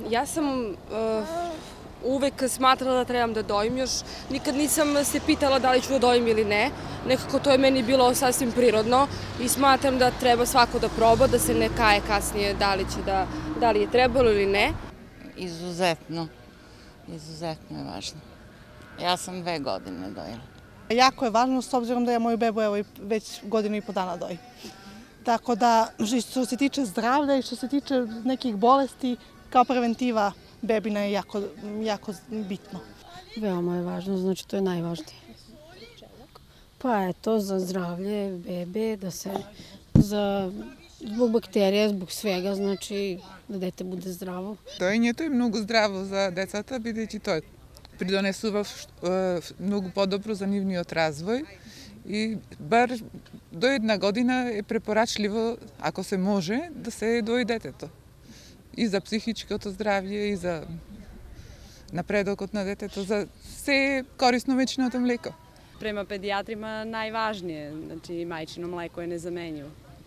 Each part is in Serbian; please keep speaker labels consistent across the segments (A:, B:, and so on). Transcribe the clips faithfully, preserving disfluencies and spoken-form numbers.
A: Ja sam uh, uvek smatrala da trebam da dojim, još nikad nisam se pitala da li ću da dojim ili ne. Nekako to je meni bilo sasvim prirodno i smatram da treba svako da proba, da se ne kaje kasnije da li, će da, da li je trebalo ili ne.
B: Izuzetno, izuzetno je važno. Ja sam dve godine dojila.
C: Jako je važno s obzirom da ja moju bebu evo, već godinu i po dana dojim. Tako da što se tiče zdravlja i što se tiče nekih bolesti, kao preventiva bebina je jako, jako bitno.
D: Veoma je važno, znači to je najvažnije. Pa je to za zdravlje bebe, da se za, zbog bakterija, zbog svega, znači da dete bude zdravo.
E: Доењето е многу здраво за децата, бидејќи тој придонесува многу подобро за нивниот развој и бар до една година е препорачливо, ако се може, да се дои детето. И за психичкото здравје, и за напредокот на детето, за се е корисно мечното млеко.
F: Prema pedijatrima najvažnije, znači majčino mleko je nezamenjivo.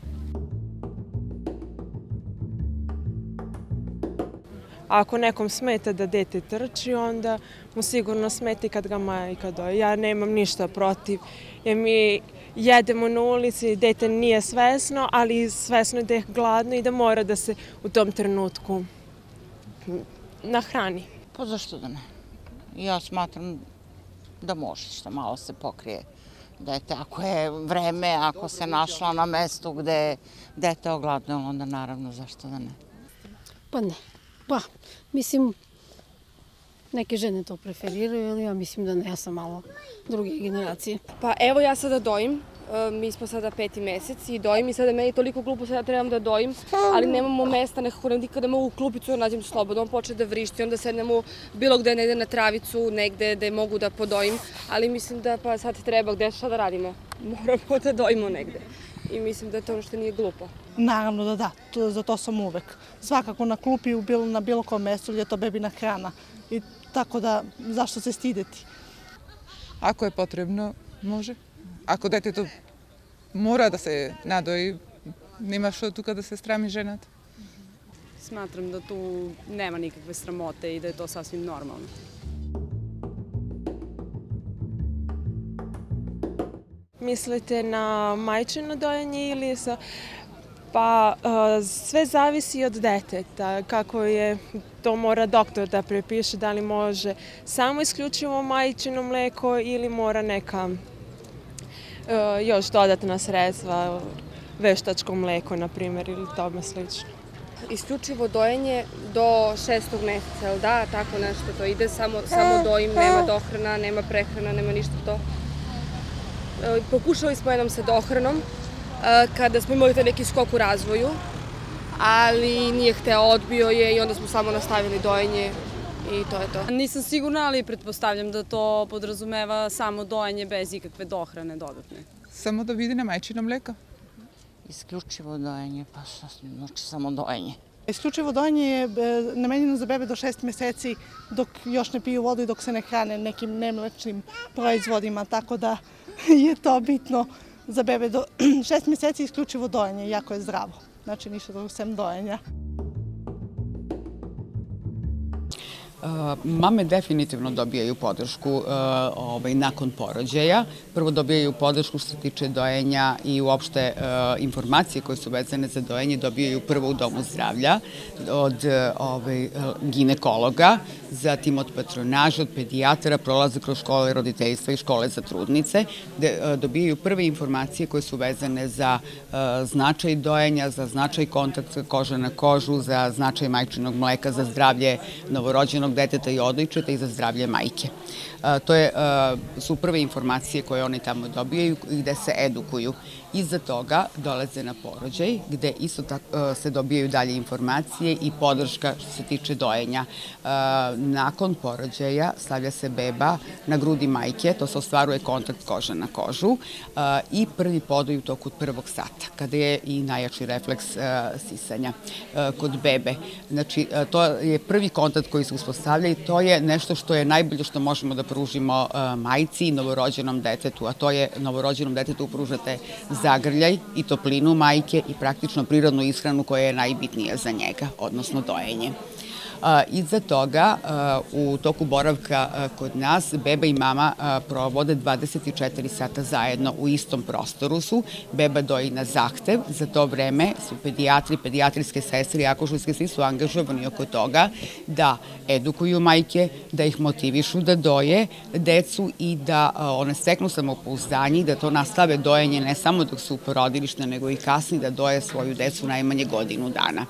G: Ako nekom smeta da dete trči, onda mu sigurno smeta i kad ga majka doji. Ja nemam ništa protiv, jer mi jedemo na ulici, dete nije svesno, ali svesno je da je gladno i da mora da se u tom trenutku nahrani.
B: Pa zašto da ne? Ja smatram da može što malo se pokrije dete. Ako je vreme, ako se našla na mestu gde dete ogladnilo, onda naravno zašto da ne?
D: Pa ne. Pa, mislim, neke žene to preferiraju, ali ja mislim da ne, ja sam malo druge generacije.
A: Pa evo ja sada dojim, mi smo sada peti mesec i dojim i sada meni toliko glupo sada trebam da dojim, ali nemamo mesta, nekako nikada mogu klupicu nađem slobodno, on počne da vrišti, onda sednemo bilo gde negde na travicu, negde gde mogu da podojim, ali mislim da pa sad treba, gde šta da radimo? Moramo da dojimo negde. I mislim da je to ono što nije glupo.
C: Naravno da da, to, za to sam uvek. Svakako na klupi bilo, na bilo kom mestu gdje je to bebina hrana. I tako da, zašto se stideti?
E: Ако е потребно, може. Ако детето мора да се надои, нема што тука да се срами жената.
F: Smatram da tu nema nikakve sramote i da je to sasvim normalno.
G: Mislite na majčino dojenje ili sa... Pa sve zavisi od deteta, kako je, to mora doktor da prepiše, da li može samo isključivo majčino mleko ili mora neka još dodatna sredstva, veštačko mleko, na primjer, ili tome slično.
A: Isključivo dojenje do šestog meseca, ali da, tako nešto to ide, samo, samo dojim, nema dohrana, nema prehrana, nema ništa to. Pokušali smo jednom sa dohranom, kada smo imali taj neki skok u razvoju, ali nije hteo, odbio je i onda smo samo nastavili dojenje i to je to.
F: Nisam sigurna, ali pretpostavljam da to podrazumeva samo dojenje bez ikakve dohrane dodatne.
E: Само да види на мајчино млеко.
B: Isključivo dojenje, pa šta znači samo dojenje.
C: Isključivo dojenje je namenjeno za bebe do šest meseci dok još ne piju vodu i dok se ne hrane nekim nemlečnim proizvodima, tako da je to bitno za bebe do šest meseci isključivo dojenje, jako je zdravo. Znači ništa drugo sem dojenja.
H: Mame definitivno dobijaju podršku nakon porođaja. Prvo dobijaju podršku što se tiče dojenja i uopšte informacije koje su vezane za dojenje dobijaju prvo u domu zdravlja od ginekologa, zatim od patronaža, od pedijatara, prolaze kroz škole roditeljstva i škole za trudnice, gde dobijaju prve informacije koje su vezane za značaj dojenja, za značaj kontakta koža na kožu, za značaj majčinog mleka, za zdravlje novorođenog deteta i odojčeta i za zdravlje majke. To su prve informacije koje oni tamo dobijaju i gde se edukuju. Iza toga dolaze na porođaj, gde isto tako se dobijaju dalje informacije i podrška što se tiče dojenja. Nakon porođaja stavlja se beba na grudi majke, to se ostvaruje kontakt koža na kožu i prvi podoj u toku prvog sata, kada je i najjači refleks sisanja kod bebe. Znači, to je prvi kontakt koji se uspostavlja i to je nešto što je najbolje što možemo da pružimo majci i novorođenom detetu, a to je novorođenom detetu pružate zagrljaj i toplinu majke i praktično prirodnu ishranu koja je najbitnija za njega, odnosno dojenje. Iza toga, u toku boravka kod nas, beba i mama provode dvadeset četiri sata zajedno, u istom prostoru su. Beba doji na zahtev, za to vreme su pedijatri, pedijatrijske sestre i akušerske, svi su angažovani oko toga da edukuju majke, da ih motivišu da doje decu i da one steknu samopouzdanje i da to nastave dojenje ne samo dok su u porodilištu, nego i kasnije da doje svoju decu najmanje godinu dana.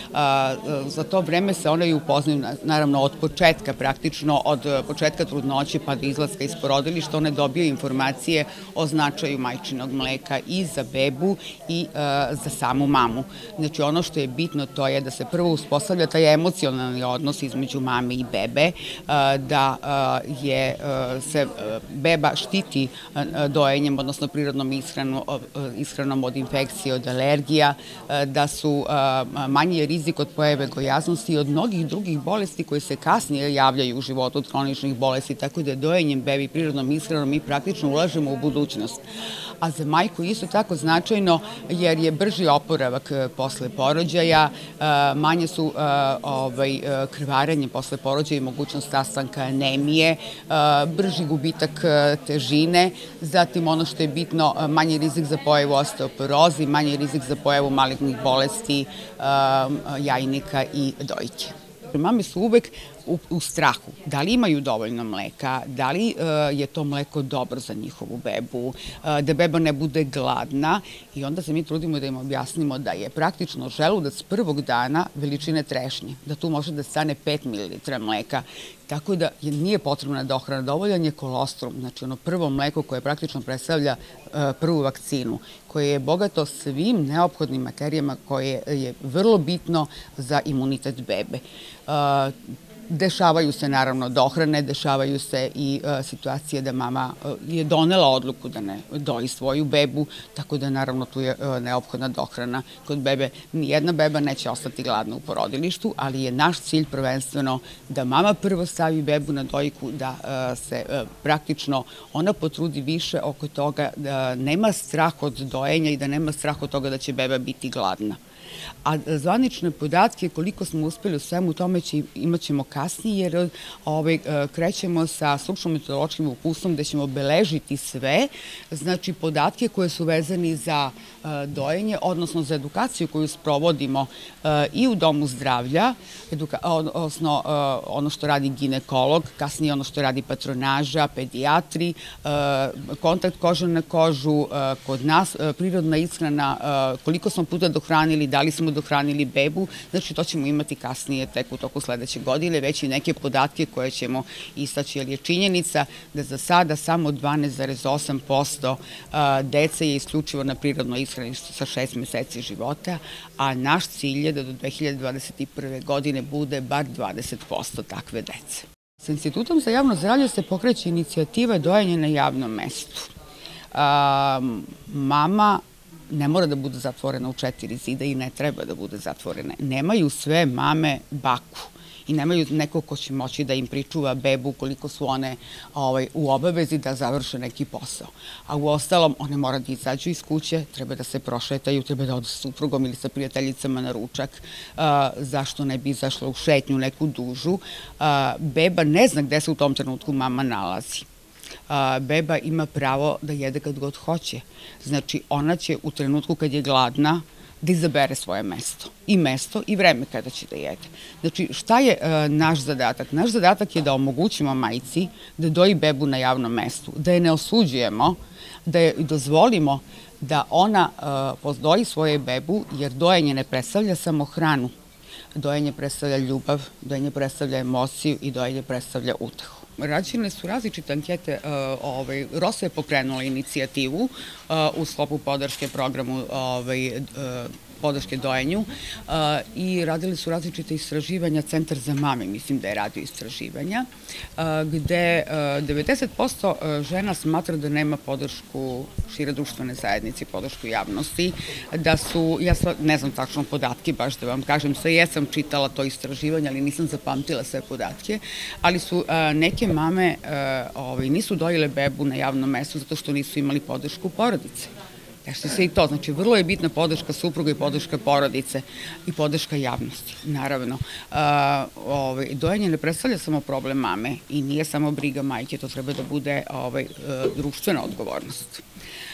H: Za to vreme se one i upoznaju, naravno od početka, praktično od početka trudnoće pa do izlaska iz porodilišta, one dobiju informacije o značaju majčinog mleka i za bebu i za samu mamu. Znači ono što je bitno to je da se prvo uspostavlja taj emocionalni odnos između mame i bebe, da je se beba štiti dojenjem, odnosno prirodnom ishranom od infekcije, od alergija, da su manji rizik od pojave gojaznosti i od mnogih drugih bolesti koje se kasnije javljaju u životu, od hroničnih bolesti, tako da dojenjem bebi prirodnom ishranom mi praktično ulažemo u budućnost. A za majku isto tako značajno jer je brži oporavak posle porođaja, manje su krvarenje posle porođaja i mogućnost nastanka anemije, brži gubitak težine, zatim ono što je bitno, manji rizik za pojavu osteoporoze, manji rizik za pojavu malignih bolesti jajnika i dojke. Mame su uvek u strahu, da li imaju dovoljno mleka, da li je to mleko dobro za njihovu bebu, da beba ne bude gladna i onda se mi trudimo da im objasnimo da je praktično želudac prvog dana veličine trešnje, da tu može da stane pet mililitara mleka, tako da nije potrebna dohrana, dovoljan je kolostrum, znači ono prvo mleko koje praktično predstavlja prvu vakcinu, koje je bogato svim neophodnim materijama koje je vrlo bitno za imunitet bebe. Dešavaju se naravno dohrane, dešavaju se i situacije da mama je donela odluku da ne doji svoju bebu, tako da naravno tu je neophodna dohrana kod bebe. Nijedna beba neće ostati gladna u porodilištu, ali je naš cilj prvenstveno da mama prvo stavi bebu na dojku, da se praktično ona potrudi više oko toga, da nema strah od dojenja i da nema strah od toga da će beba biti gladna. A zvanične podatke koliko smo uspeli u svemu tome imat ćemo kasnije, jer krećemo sa stručno-metodološkim uputstvom gde ćemo beležiti sve, znači podatke koje su vezani za dojenje, odnosno za edukaciju koju sprovodimo i u domu zdravlja, odnosno ono što radi ginekolog, kasnije ono što radi patronaža, pedijatri, kontakt koža na kožu, kod nas prirodna ishrana, koliko smo puta dohranili, da li smo dohranili bebu, znači to ćemo imati kasnije tek u toku sledeće godine, već i neke podatke koje ćemo istaći, jer je činjenica da za sada samo dvanaest zarez osam posto dece je isključivo na prirodnoj ishrani sa šest meseci života, a naš cilj je da do dve hiljade dvadeset prve godine bude bar dvadeset posto takve dece. Sa Institutom za javno zdravlje se pokreće inicijativa dojenja na javnom mestu. Mama ne mora da bude zatvorena u četiri zida i ne treba da bude zatvorena. Nemaju sve mame baku i nemaju neko ko će moći da im pričuva bebu ukoliko su one u obavezi da završe neki posao. A u ostalom, one mora da izađu iz kuće, treba da se prošetaju, treba da odu sa suprugom ili sa prijateljicama na ručak, zašto ne bi izašla u šetnju neku dužu. Beba ne zna gde se u tom trenutku mama nalazi. Beba ima pravo da jede kad god hoće. Znači, ona će u trenutku kad je gladna da izabere svoje mesto. I mesto i vreme kada će da jede. Znači, šta je naš zadatak? Naš zadatak je da omogućimo majci da doji bebu na javnom mestu, da je ne osuđujemo, da je dozvolimo da ona doji svoju bebu, jer dojenje ne predstavlja samo hranu. Dojenje predstavlja ljubav, dojenje predstavlja emociju i dojenje predstavlja utehu. Rađene su različite ankete, R O S A je pokrenula inicijativu u sklopu podrške programu podrške dojenju i radili su različite istraživanja, Centar za mame, mislim da je radio istraživanja, gde devedeset posto žena smatra da nema podršku šire društvene zajednice, podršku javnosti, da su, ja ne znam tačno podatke, baš da vam kažem, sve jesam čitala to istraživanje, ali nisam zapamtila sve podatke, ali su neke mame nisu dojile bebu na javnom mestu zato što nisu imali podršku porodice. Desi se i to, znači vrlo je bitna podrška supruga i podrška porodice i podrška javnosti, naravno. Dojenje ne predstavlja samo problem mame i nije samo briga majke, to treba da bude društvena odgovornost.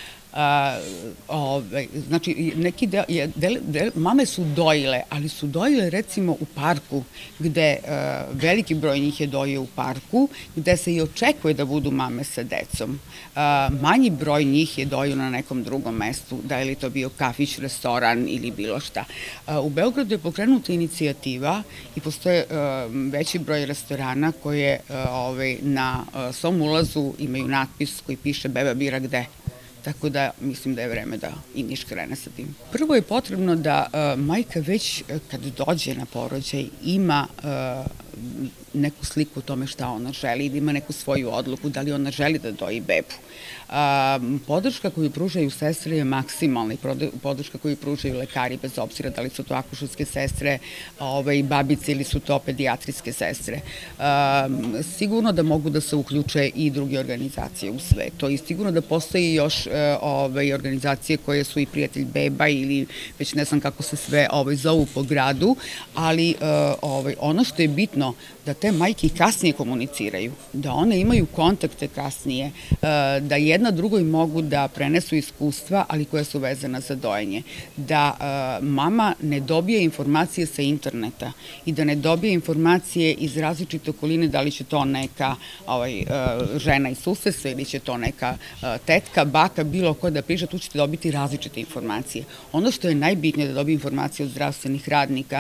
H: Znači, neki del, mame su dojile, ali su dojile recimo u parku, gde veliki broj njih je dojio u parku, gde se i očekuje da budu mame sa decom. Manji broj njih je dojio na nekom drugom mestu, da li to bio kafić, restoran ili bilo šta. U Beogradu je pokrenuta inicijativa i postoje veći broj restorana koje na svom ulazu imaju natpis koji piše beba bira gde. Tako da mislim da je vreme da i Niš krene sa tim. Prvo je potrebno da majka već kad dođe na porođaj ima neku sliku o tome šta ona želi, da ima neku svoju odluku, da li ona želi da doji bebu. Podrška koju pružaju sestre je maksimalna i podrška koju pružaju lekari, bez obzira da li su to akušerske sestre, babice ili su to pedijatrijske sestre. Sigurno da mogu da se uključe i druge organizacije u svetu i sigurno da postoji još organizacije koje su i prijatelj beba ili već ne znam kako se sve zovu po gradu, ali ono što je bitno da te majke kasnije komuniciraju, da one imaju kontakte kasnije, da jedna drugoj mogu da prenesu iskustva, ali koja su vezana za dojenje. Da mama ne dobije informacije sa interneta i da ne dobije informacije iz različite okoline, da li će to neka žena iz susjedstva ili će to neka tetka, baka, bilo ko da priča, tu ćete dobiti različite informacije. Ono što je najbitnije da dobije informacije od zdravstvenih radnika,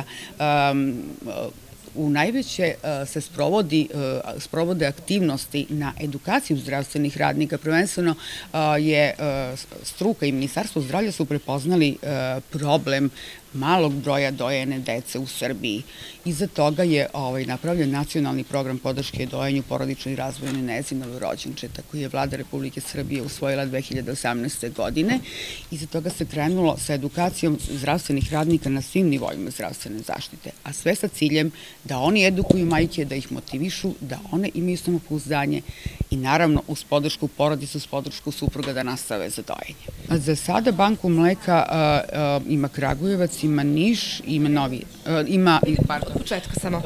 H: u najveće se sprovode aktivnosti na edukaciju zdravstvenih radnika. Prvenstveno je struka i Ministarstvo zdravlja su prepoznali problem malog broja dojene dece u Srbiji. Iza toga je napravljen nacionalni program podrške dojenju, porodičnoj i razvojnoj nezi novorođenčeta koji je Vlada Republike Srbije usvojila dve hiljade osamnaeste. godine. Iza toga se krenulo sa edukacijom zdravstvenih radnika na svim nivoima zdravstvene zaštite, a sve sa ciljem da oni edukuju majke, da ih motivišu, da one imaju samopouzdanje i naravno uz podršku porodice, uz podršku supruga da nastave za dojenje. Za sada banku mleka ima Kragujevac, ima Niš, ima Novi, ima, pardon,
I: početka samo.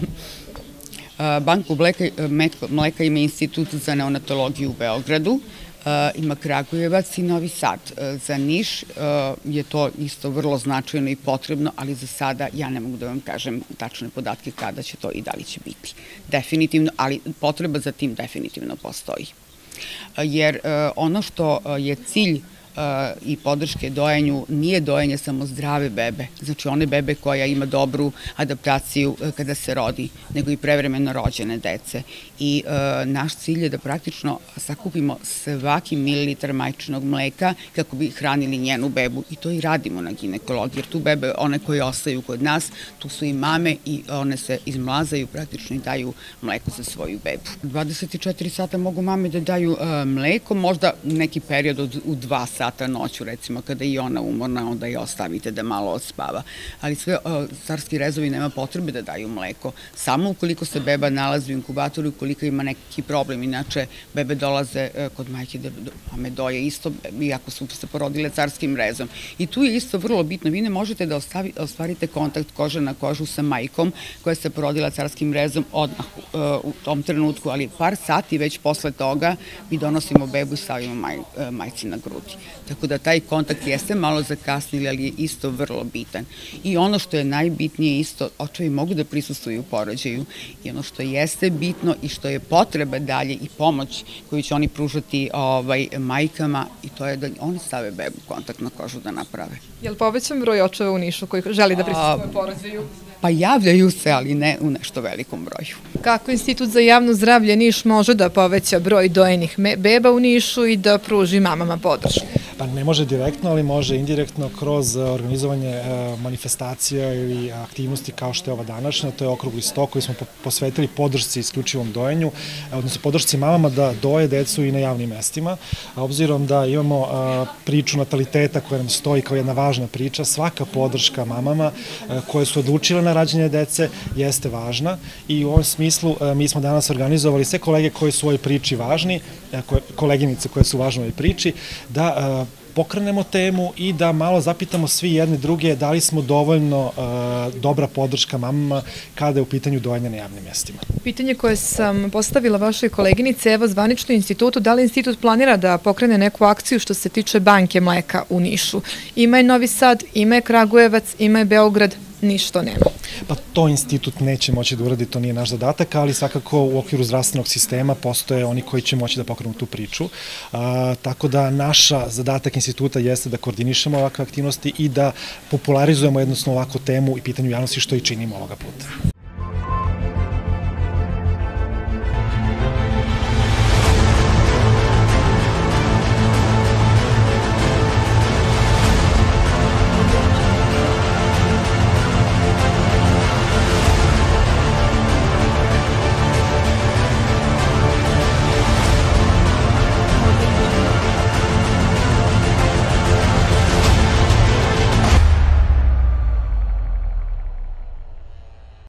H: Banku mleka ima Institut za neonatologiju u Beogradu, ima Kragujevac i Novi Sad. Za Niš je to isto vrlo značajno i potrebno, ali za sada ja ne mogu da vam kažem tačne podatke kada će to i da li će biti. Definitivno, ali potreba za tim definitivno postoji. Jer ono što je cilj i podrške dojenju nije dojenje samo zdrave bebe, znači one bebe koja ima dobru adaptaciju kada se rodi, nego i prevremeno rođene dece. I naš cilj je da praktično sakupimo svaki mililitar majčinog mleka kako bi hranili njenu bebu i to i radimo na ginekologiji, jer tu bebe, one koje ostaju kod nas, tu su i mame i one se izmlazaju praktično i daju mleko za svoju bebu. dvadeset četiri sata mogu mame da daju mleko, možda neki period u dva sata sata noću, recimo, kada je i ona umorna, onda je ostavite da malo odspava. Ali sve carski rezovi nema potrebe da daju mleko. Samo ukoliko se beba nalazi u inkubatoru, ukoliko ima neki problem. Inače, bebe dolaze kod majke da mame doje isto, iako su se porodile carskim rezom. I tu je isto vrlo bitno. Vi ne možete da ostvarite kontakt kože na kožu sa majkom koja se porodila carskim rezom odmah u tom trenutku, ali par sati već posle toga mi donosimo bebu i stavimo majci na grudi. Tako da taj kontakt jeste malo zakasnili, ali je isto vrlo bitan. I ono što je najbitnije isto, očevi mogu da prisustvuju u porođaju i ono što jeste bitno i što je potreba dalje i pomoć koju će oni pružati majkama i to je da oni stave bebu kontakt na kožu da naprave.
I: Je li povećan broj očeva u Nišu koji želi da prisustvuju u porođaju?
H: Pa javljaju se, ali ne u nešto velikom broju.
I: Kako Institut za javno zdravlje Niš može da poveća broj dojenih beba u Nišu i da pruži mamama podršku?
J: Pa ne može direktno, ali može indirektno kroz organizovanje manifestacija ili aktivnosti kao što je ova današnja. To je okrugli sto koji smo posvetili podršci isključivom dojenju, odnosno podršci mamama da doje decu i na javnim mestima. Obzirom da imamo priču nataliteta koja nam stoji kao jedna važna priča, svaka podrška mamama koje su odlučile na rađanje dece jeste važna i u ovom smislu mi smo danas organizovali sve kolege koji su u ovoj priči važni, koleginice koje su važne u ovoj priči, da pokrenemo temu i da malo zapitamo svi jedne druge da li smo dovoljno dobra podrška mamama kada je u pitanju dojenja na javnim mestima.
I: Pitanje koje sam postavila vašoj koleginici, evo zvanično institutu, da li institut planira da pokrene neku akciju što se tiče banke mleka u Nišu? Ima je Novi Sad, ima je Kragujevac, ima je Beograd, ništa nema.
J: Pa to institut neće moći da uradi, to nije naš zadatak, ali svakako u okviru zdravstvenog sistema postoje oni koji će moći da pokrenu tu priču. Tako da naša zadatak instituta jeste da koordinišemo ovakve aktivnosti i da popularizujemo jednostavno ovakvu temu i pitanju javnosti što i činimo ovoga puta.